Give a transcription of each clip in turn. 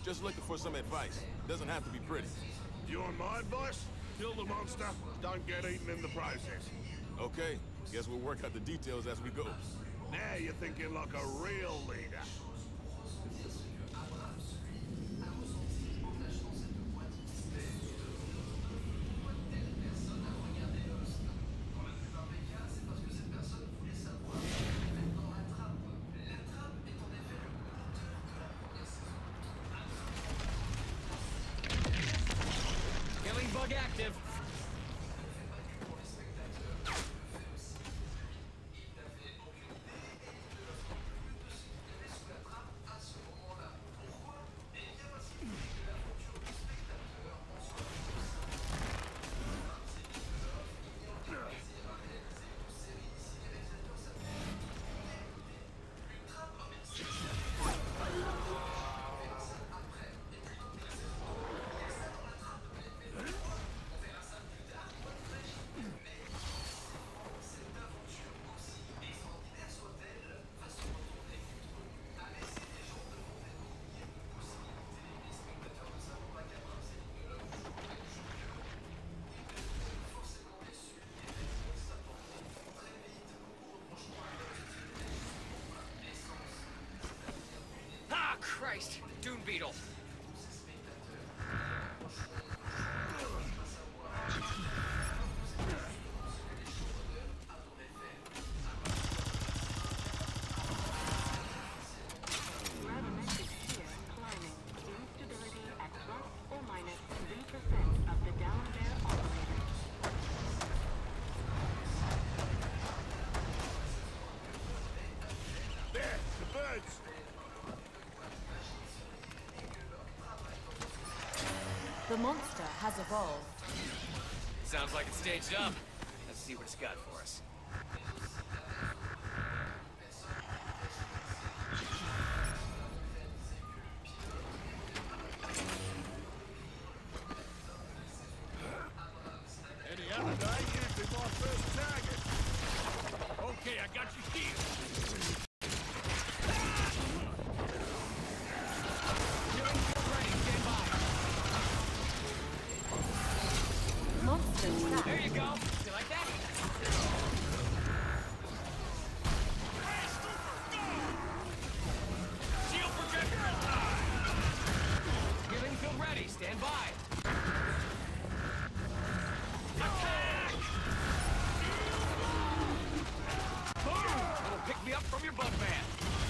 Just looking for some advice. Doesn't have to be pretty. You want my advice? Kill the monster, don't get eaten in the process. Okay, guess we'll work out the details as we go. Now you're thinking like a real leader. Killing bug active. Christ! Dune Beetle! Gravimetric sphere climbing. Instability at plus or minus 3% of the down there operator. There, the birds! The monster has evolved. Sounds like it's staged up. Let's see what it's got for us. Any other day, you'd be my first target. Okay, I got you here. Monster trap. There you go. You like that? Shield projector is high. Healing field ready. Stand by. Attack! Boom! It'll pick me up from your bug man.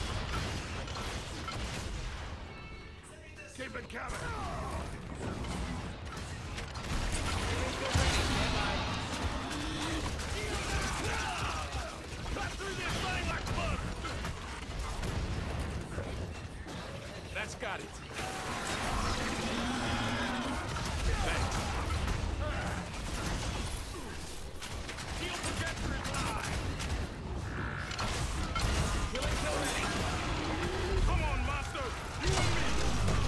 Keep it coming. Cut through this thing like butter! That's got it. Shield projector is live! Killing field ready. Come on, monster! You and me!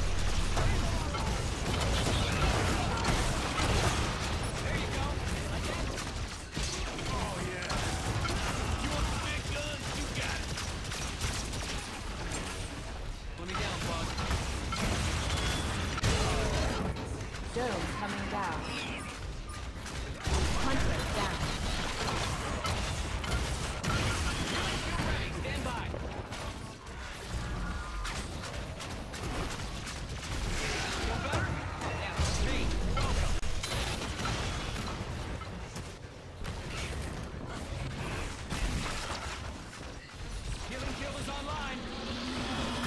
There you go. Like that? Oh, yeah. You want the big guns? You got it. Let me down, bug. Dome coming down. Hunter down. Healing field ready. Stand by. Feel better? Yeah, it's me. Welcome. Healing field is online.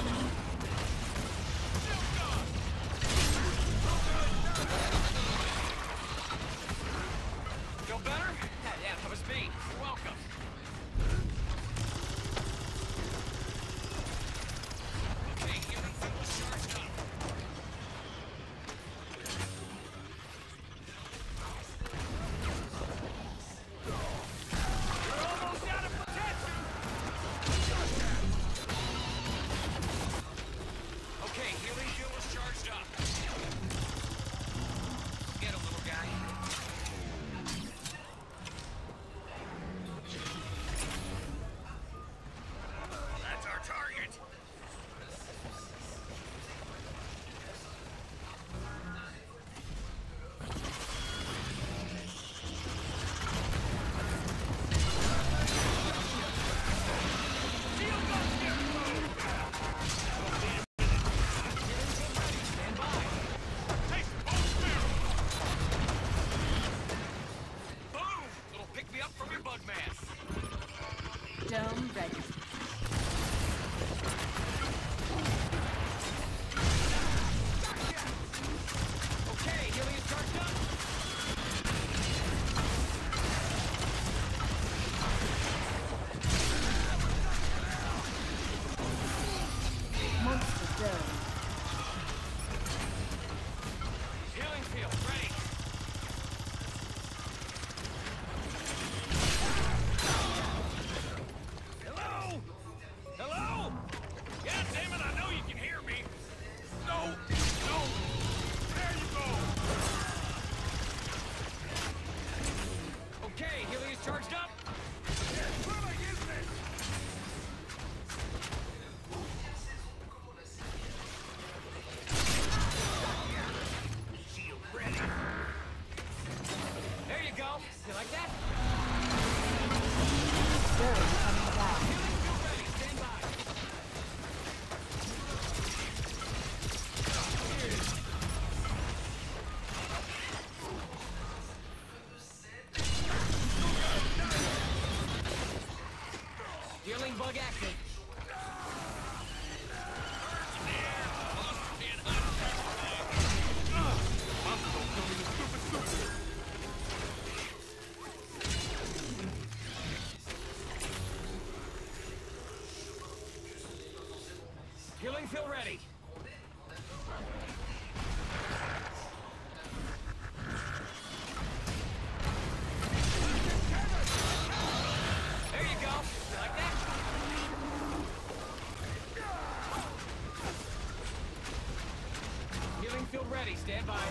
field ready. Stand by.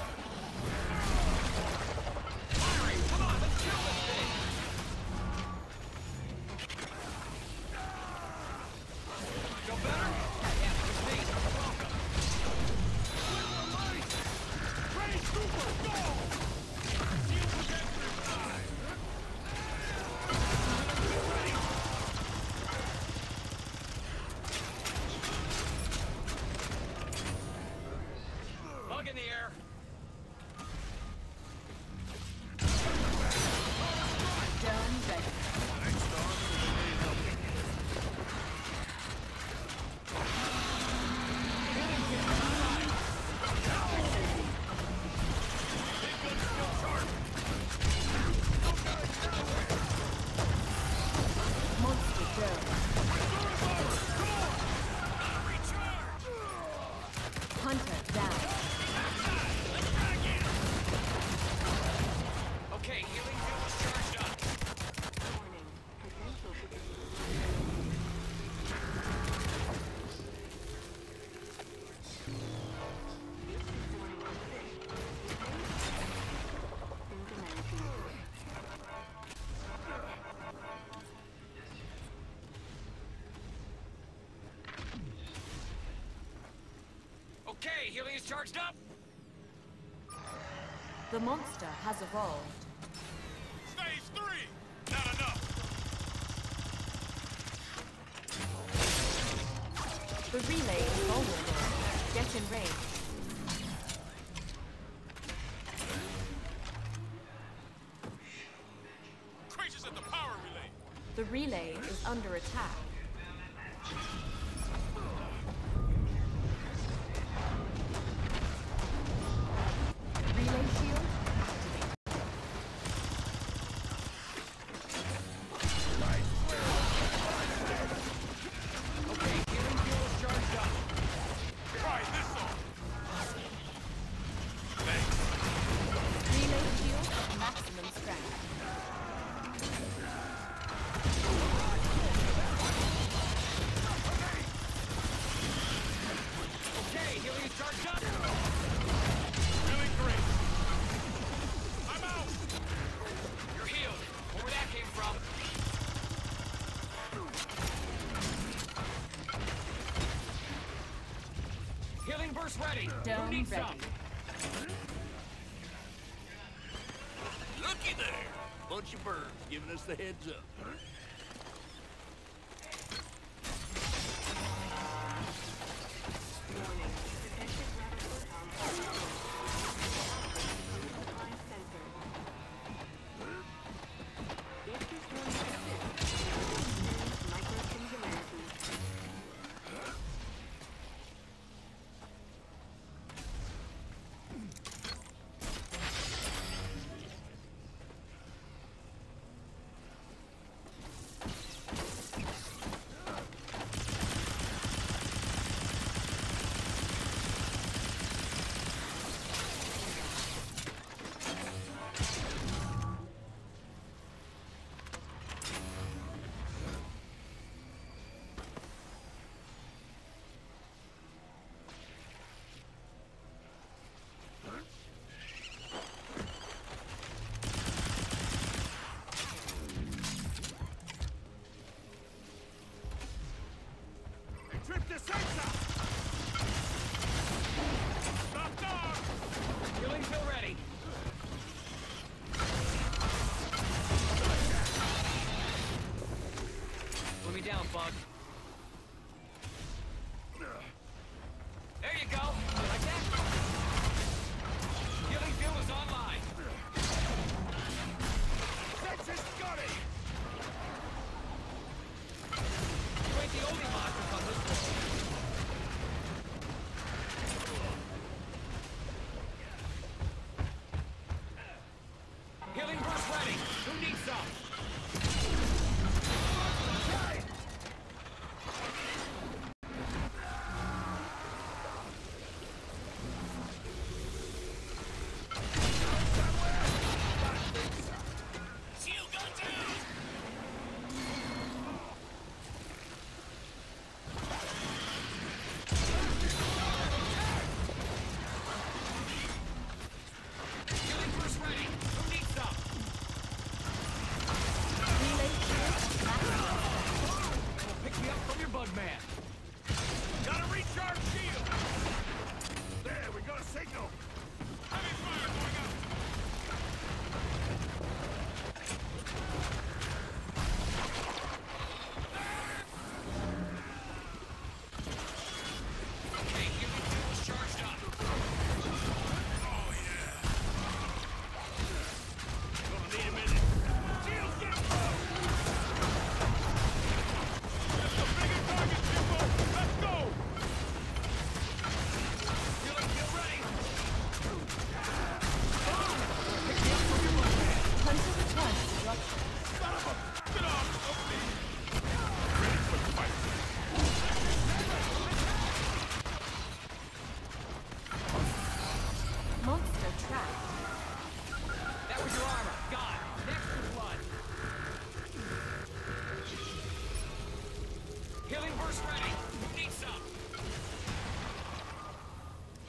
Firing! Come on, let's kill this thing! Feel better? Yeah, it's me. Welcome. Ready, Super, go! Shield protector time! Bug in the air. Dome ready. Next on, we need help. Monster dome. Hunter down. Okay, healing field is charged up. Warning. Potential to Okay, healing is charged up. The monster has evolved. Stage 3! Not enough! The relay is vulnerable. Get in range. Creatures at the power relay! The relay is under attack. Relay shield activated. Okay, healing field is charged up. Try this on! Relay shield at maximum strength. Okay, healing is charged up. Really great! I'm out! You're healed. Where that came from? Healing burst ready. Dome Who needs ready. some? Looky there! Bunch of birds giving us the heads up. warning. Detected radical supply sensors. If this warning persists, experience microsingularity.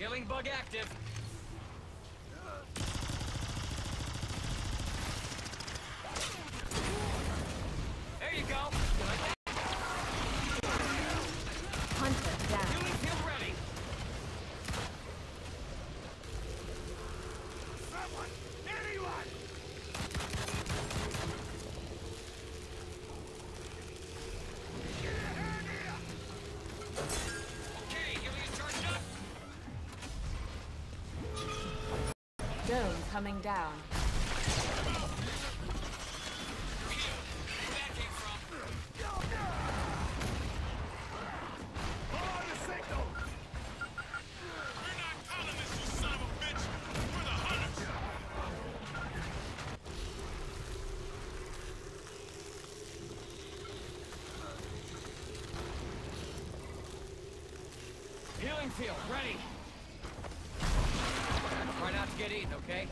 Healing bug active. There you go. Hunter down. Healing field ready. Someone! Anyone! Get a hand here! Okay, healing is charged up. Dome coming down. Where that came from. Hold on the signal! We're not colonists, you son of a bitch! We're the hunters! Healing field ready. Try not to get eaten, okay?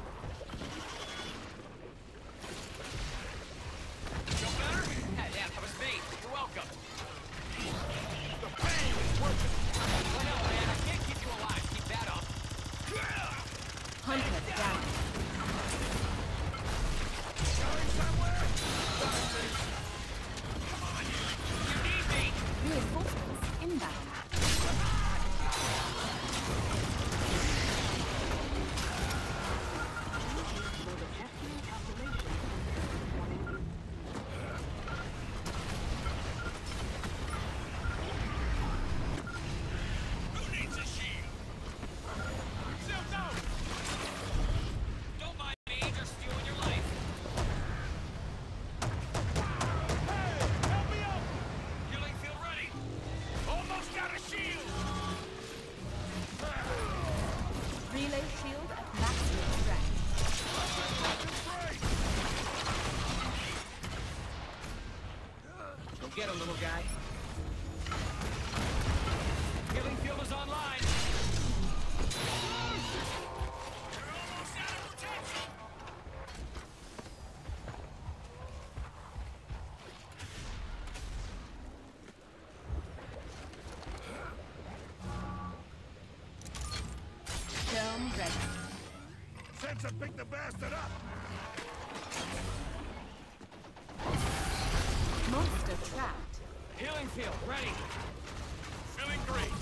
Feel better? Yeah, that was me. You're welcome. The pain is working! Well, no, man, I can't keep you alive. Keep that up. Hunter down. Going somewhere? You need me. Reinforcements inbound. Will the testing calculation Who needs a shield? Zelda! Don't mind me. Just stealing your life. Hey! Help me out! Healing field ready. Almost got a shield! Relay shield at maximum strength. Go get him, little guy. Healing field is online. You're almost out of protection! Dome ready. Sensor picked the bastard up! Monster trapped. Healing field ready. Feeling great.